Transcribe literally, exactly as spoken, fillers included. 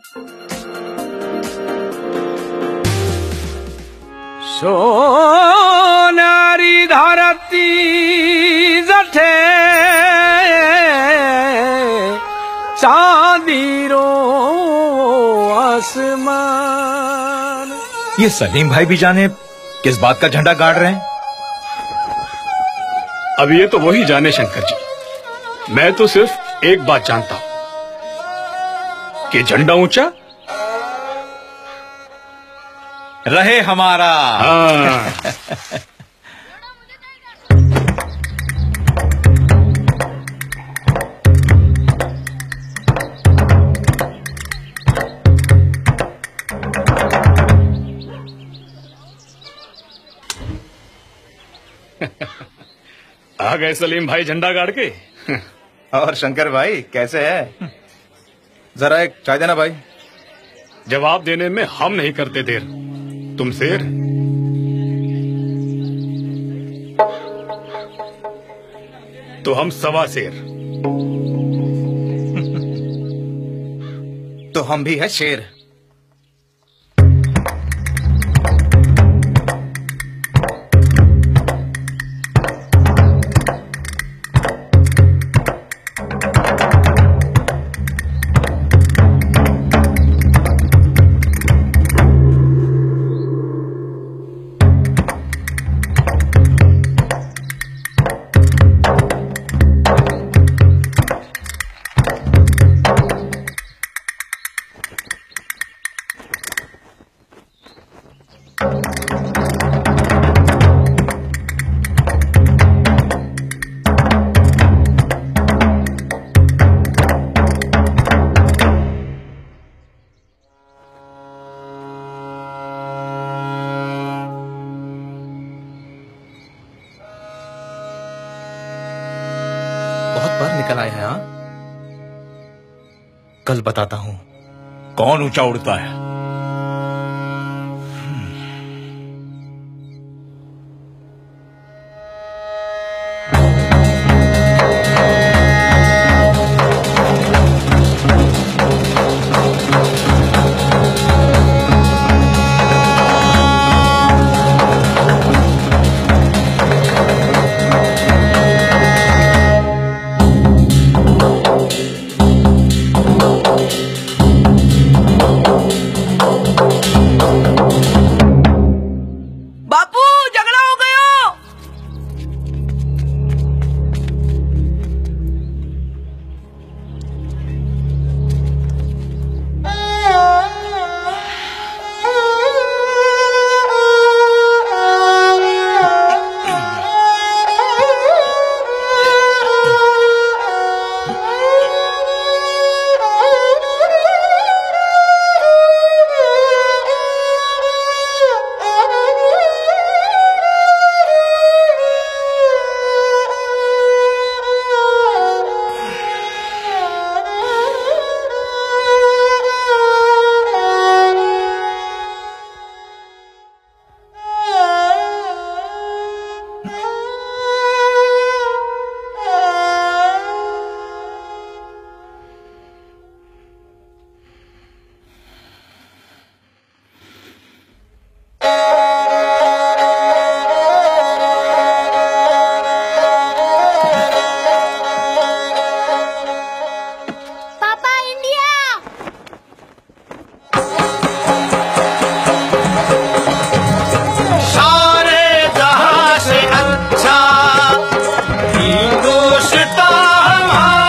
सोनारी धरती जठे चांदीरो आसमान। ये सलीम भाई भी जाने किस बात का झंडा गाड़ रहे हैं। अब ये तो वही जाने शंकर जी, मैं तो सिर्फ एक बात जानता हूं कि झंडा ऊंचा रहे हमारा। हाँ। आ गए सलीम भाई झंडा गाड़ के। और शंकर भाई कैसे है? जरा एक चाय देना भाई। जवाब देने में हम नहीं करते देर। तुम शेर, तो हम सवा शेर। तो हम भी है शेर। कल बताता हूं कौन ऊंचा उड़ता है। हमारा